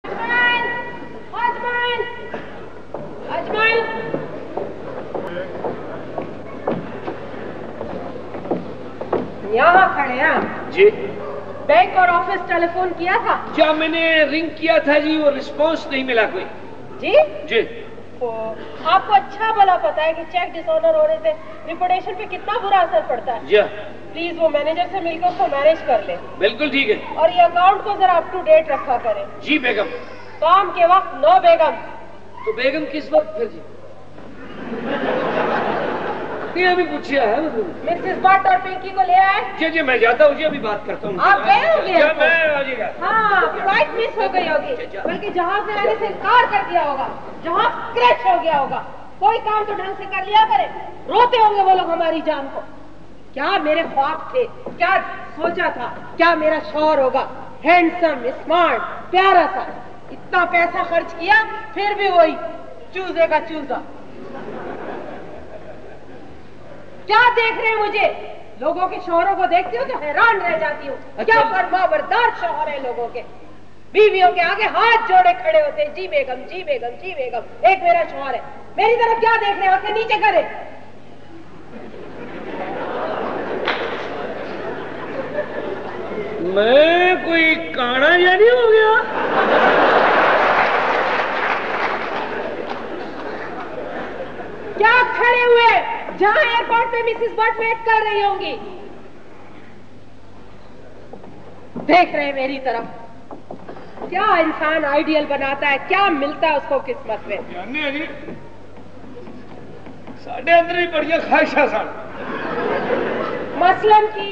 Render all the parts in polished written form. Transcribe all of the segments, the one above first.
अजमल, अजमल, यहाँ खड़े हैं जी। बैंक और ऑफिस टेलीफोन किया था? क्या मैंने रिंग किया था जी, वो रिस्पांस नहीं मिला कोई। जी जी। आपको अच्छा भला पता है कि चेक डिसऑनर होने से रिपुटेशन पे कितना बुरा असर पड़ता है। जी। प्लीज वो मैनेजर से मिलकर उसको मैनेज कर ले। बिल्कुल ठीक है। और ये अकाउंट को जरा अप टू डेट रखा करें। जी बेगम। काम के वक्त नो बेगम। तो बेगम किस वक्त फिर जी? नहीं अभी पूछिए है। मिसेस भट्ट और पिंकी को ले आए। जी जी मैं जाता हूँ जी, अभी बात करता हूँ। आप गए होंगे? हाँ फ्लाइट मिस हो गई होगी, बल्कि जहाज से आने से इनकार कर दिया होगा, जहाज क्रैश हो गया होगा। कोई काम तो ढंग से कर लिया करे। रोते होंगे वो लोग हमारी जान को। क्या मेरे ख्वाब थे, क्या सोचा था, क्या मेरा शौहर होगा, हैंडसम स्मार्ट प्यारा सा। इतना पैसा खर्च किया फिर भी वही चूजे का चूजा। क्या देख रहे हैं मुझे? लोगों के शौहरों को देखती हूँ तो हैरान रह जाती हूँ। क्या फरमाबरदार शौहर है लोगों के। बीवियों के आगे हाथ जोड़े खड़े होते हैं, जी बेगम जी बेगम जी बेगम। एक मेरा शौहर है, मेरी तरफ क्या देख रहे हैं? आंखें नीचे करे। मैं कोई काना जानी हो गया? क्या खड़े हुए जहां एयरपोर्ट पे मिसेस भट्ट वेट कर रही होंगी? देख रहे हैं मेरी तरफ। क्या इंसान आइडियल बनाता है, क्या मिलता है उसको किस्मत में। जाने जी साढ़े अंदर ही बड़िया ख्वाहिशां सन। मसलन की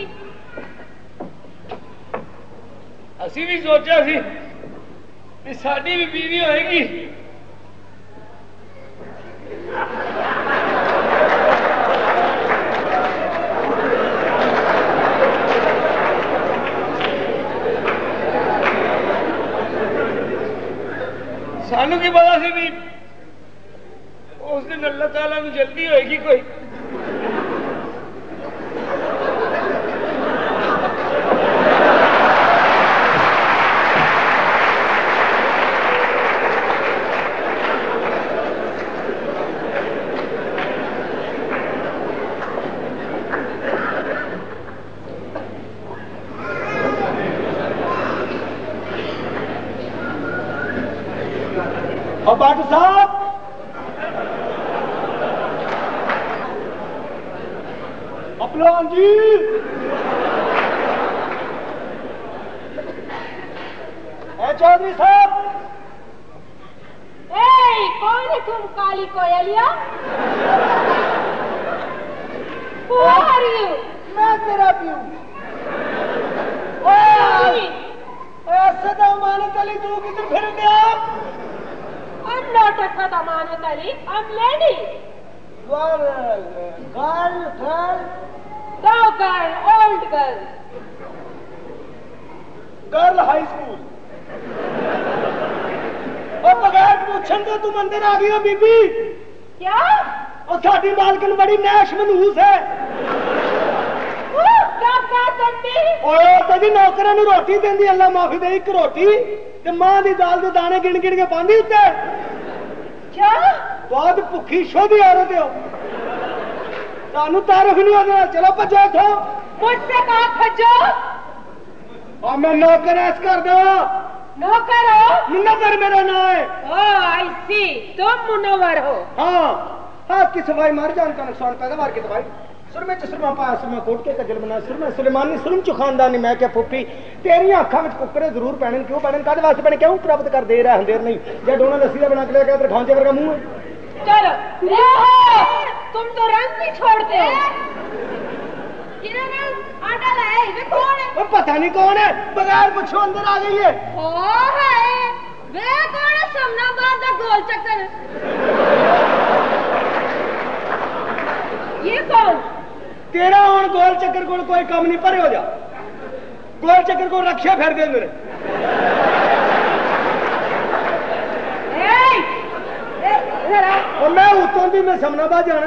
असी भी सोचा सी कि साड़ी भी बीवी होएगी। सानू की पता सी भी उस दिन अल्लाह ताला को जल्दी होएगी कोई। भट्ट साहब, अपलान जी, चौधरी साहब। कौन है तुम काली कोयलिया? Who are you? मैं तेरा पीऊ। ऐसे तो अमानत अली तू किधर फिर गया? I'm not a Sadamanat Ali, I'm lady. Girl. No girl, old girl. Girl high school. और बगैर पूछन तो तुम अंदर आ गई हो बीबी। क्या? और साडी मालकन बड़ी नैश मनहूस है। क्या करती? ओए तो जी नौकरां नूं रोटी देंदी, अल्लाह माफी दे, एक रोटी ते मां दी दाल दे दाने गिन गिन के पांदी उत्ते। क्या? बहुत भुखी शोधी औरत हो। सानू तारीफ नहीं होना। चलो भजो इथों। मुझसे कहा भजो? और मैं नौकर ऐस कर दो। नौकर हो? मुनव्वर मेरा नाम है। ओह आई सी, तुम मुनव्वर हो। हाँ, हाथ की सफाई मार जान का नुकसान पैदावार की दवाई। सुरमे च सुरमा पाया, सुरमा कोट के कजल बना, सुरमा सुलेमानी सुरम च खानदानी। मैं क्या फुफी तेरिया अखा में कुकरे जरूर पैने। क्यों पैने? कादे वास्ते पैने? क्यों प्राप्त कर दे रहा अंधेर नहीं या डोना लस्सी का बना के लेके तेरे खांचे वर्गा मुंह है। चलो तुम तो रंग नहीं छोड़ते हो। आटा लाए, वे कौन है? वो पता नहीं कौन है, बगैर पूछो अंदर आ गई है। वे कौन है? समनाबाद का गोल चक्कर। ये कौन? तेरा और गोल चक्कर को कोई कम नहीं, परे हो जा। गोल चक्कर को रक्षा फिर दे मेरे। और मैं उतों भी मैं समनाबाद जाना।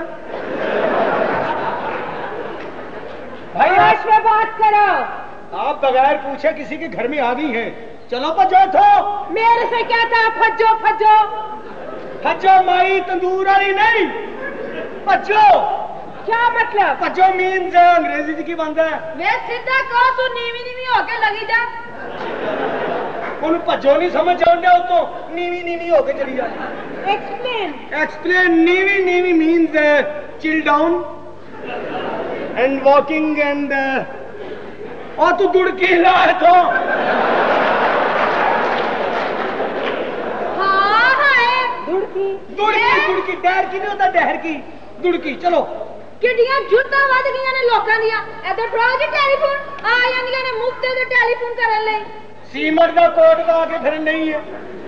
भाई आज में बात करो। आप बगैर पूछे किसी के घर में आ गई हैं। चलो भजो इथों। मेरे से क्या था फज्जो फज्जो। भजो माई तंदूर वाली नहीं, भजो। क्या मतलब? भजो मीन्स अंग्रेजी की बनता है। वे सीधा कहो तू नीवी नीवी होके लगी जा। उन्हें भजो नहीं समझ आउंदा उतो नीवी नीवी होके चली जा। एक्सप्लेन। एक्सप्लेन। नीवी नीवी means chill down and walking and और तू दुड़की ला तो। हाँ है दुड़की दुड़की दुड़की डहर की नहीं होता, डहर की दुड़की। चलो किडियां जुत्ता वज गईयां ने लोकां दियां। इधर फड़ाओ जी टेलीफोन। आ जांदियां ने मुफ्त दे टेलीफोन करन लई। सीमट का कोट ला के फिर नहीं है।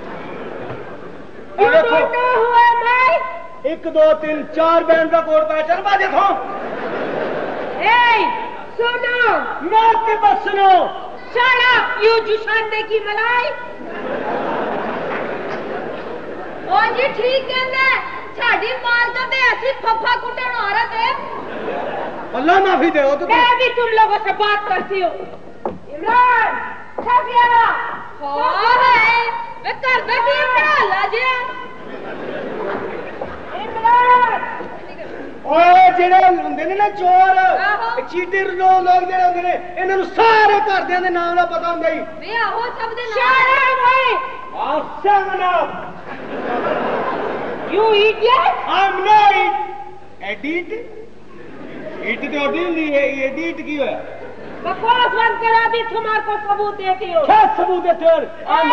देखो हुआ मैं 1 2 3 4 बैंड का कोट पाया। चल बा देखो। ए सुनो मैं बस सुनो। शट अप यू जुशांदे की मलाई। ओ जी ठीक कहंदा है। साडी मालदा ते ऐसी फफा कुटन औरत है। अल्लाह माफी दे। तो मैं भी तुम लोगों से बात करती हूँ। इमरान छपियारा हाँ है वे कर दे की पढ़ा ला जे। इमरान ओए जेड़े हुंदे ने ना चोर चीटर लोग जेड़े हुंदे ने इन्हां नूं सारे घरदियां दे नाम दा पता हुंदा ही। वे आहो सब दे नाम। शट अप भाई। आसमना you idiot. I am not idiot. It तो होती हुंदी है। एडिट की होया? बकवास बंद करा भी तुम्हारे को सबूत देती हो। क्या सबूत देते हो? I'm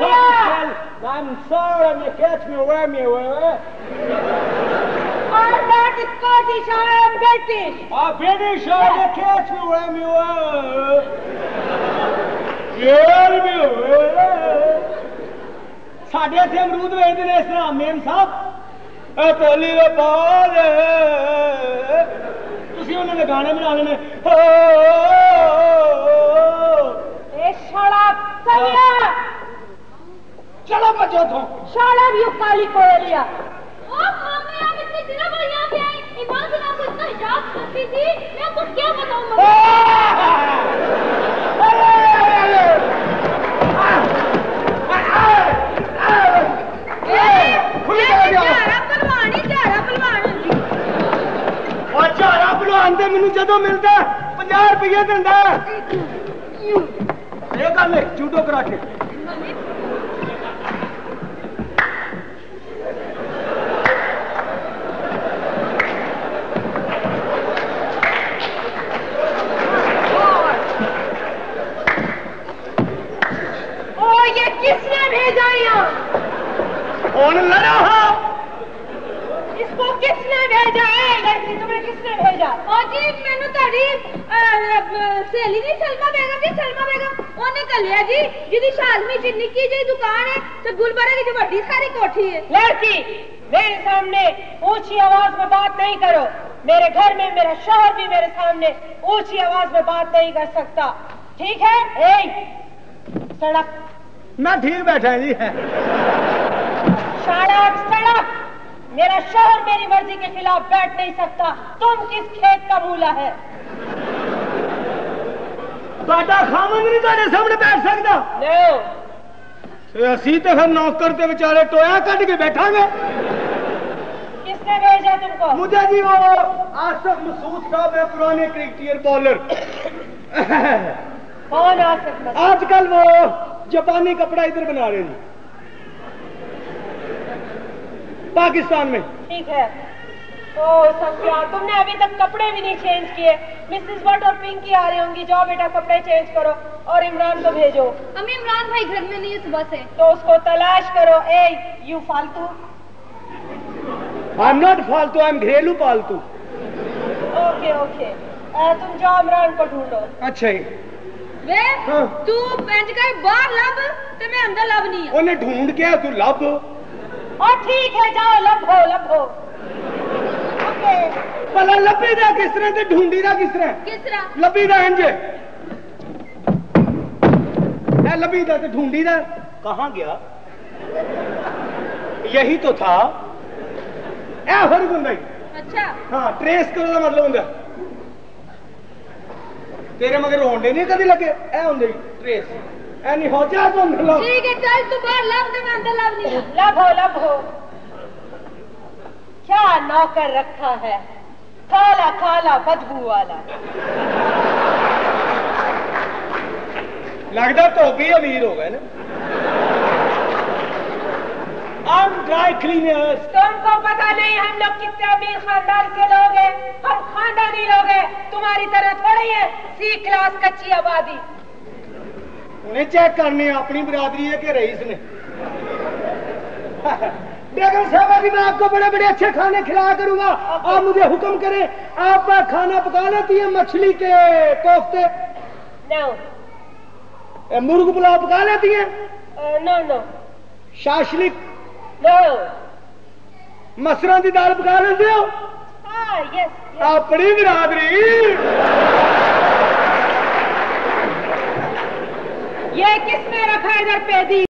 sorry, you catch me where me where? I'm not Scottish, I am British. I'm British, you catch me where me where? Where me where? साढ़े इत्थे अमरूद वेचदे ने इस तरह मेम साहब। ए तोली दे बाल तुसीं उन्हां दे गाने बना लेने। ए शराब सविया। चलो बचो तो। शराब यू काली कोयलिया। ओ मम्मी आप इतने दिनों बाद यहाँ पे आई। इमाम से आपको इतना हिजाब करती थी। मैं आपको क्या बताऊँ मम्मी। झारा भलवान ते मैनू जदों मिलदा 50 रुपये दिंदा। ये गल है जूडो कराटे। ओ ये किसने भेजा यहाँ? कौन लड़ा? इसको किसने भेजा है? लड़की तुम्हें किसने भेजा? ओ जी मैनू ताड़ी सहेली नहीं सलमा बेगम जी। सलमा बेगम ओने कलिया जी जिदी शालमी च निक्की जी दुकान है ते गुलबरा की जो बड़ी सारी कोठी है। लड़की मेरे सामने ऊंची आवाज में बात नहीं करो। मेरे घर में मेरा शौहर भी मेरे सामने ऊंची आवाज में बात नहीं कर सकता, ठीक है? ए सड़क। मैं ठीक बैठा जी है। सड़क सड़क। मेरा शौहर मेरी मर्जी के खिलाफ बैठ नहीं सकता। तुम किस खेत का मूला है? ਤੁਹਾਡਾ ਖਾਮੰਦ ਨਹੀਂ ਤੁਹਾਡੇ ਸਾਹਮਣੇ ਬੈਠ ਸਕਦਾ। नो। ਅਸੀਂ ਤੇ ਫਿਰ ਨੌਕਰ ਤੇ ਵਿਚਾਰੇ ਟੋਇਆ ਕੱਢ ਕੇ ਬੈਠਾਂਗੇ। किसने भेजा तुमको? मुझे जी वो आसिफ मसूद साहब है, पुराने क्रिकेटर बॉलर। कौन आसिफ मसूद? आजकल वो जापानी कपड़ा इधर बना रहे हैं पाकिस्तान में। ठीक है। ओ सफिया तुमने अभी तक कपड़े भी नहीं चेंज किए। मिसेस भट्ट और पिंकी आ रही होंगी। जाओ बेटा कपड़े चेंज करो और इमरान को भेजो। अम्मी इमरान भाई घर में नहीं है सुबह से। तो उसको तलाश करो। ए यू फालतू। आई एम नॉट फालतू, आई एम घरेलू पालतू। ओके ओके तुम जाओ इमरान को ढूंढो। अच्छा जी। वे हाँ। तू बेंच का बाहर लब ते मैं अंदर लब नहीं है। उन्हें ढूंढ के तू लब। और ठीक है जाओ लभो लभो। ओके भला लभी दा किस तरह ते ढूंढी दा किस तरह? किस तरह? लभी दा इंज है, लभी दा ते ढूंढी दा कहां गया? यही तो था। ए फर्क हुंदा ही। अच्छा हाँ ट्रेस करो दा मतलब हुंदा। तेरे मगर रोंडे नहीं कदी लगे। ए हुंदे ही ट्रेस। एनी हो जा तुम लोग। ठीक है चल तू बाहर लव दे, मैं अंदर लव नहीं। लब हो क्या नौकर रखा है, काला काला बदबू वाला। लगता तो भी अमीर हो गए ना। हम ड्राई क्लीनर्स। तुमको पता नहीं हम लोग कितने अमीर खानदान के लोग हैं, हम खानदानी लोग हैं, तुम्हारी तरह थोड़ी है सी क्लास कच्ची आबादी। उन्हें चेक करनी अपनी बिरादरी है कि रईस ने। बेगम साहब अभी मैं आपको बड़े बड़े अच्छे खाने खिलाया करूंगा, आप मुझे हुक्म करें। आप खाना पका लेती है, मछली के कोफ्ते, नो मुर्ग पुलाव पका लेती है, नो नो शाशलिक, नो। मसरों की दाल पका लेते हो? हाँ यस। अपनी बिरादरी। ये किसने रखा इधर पैदी?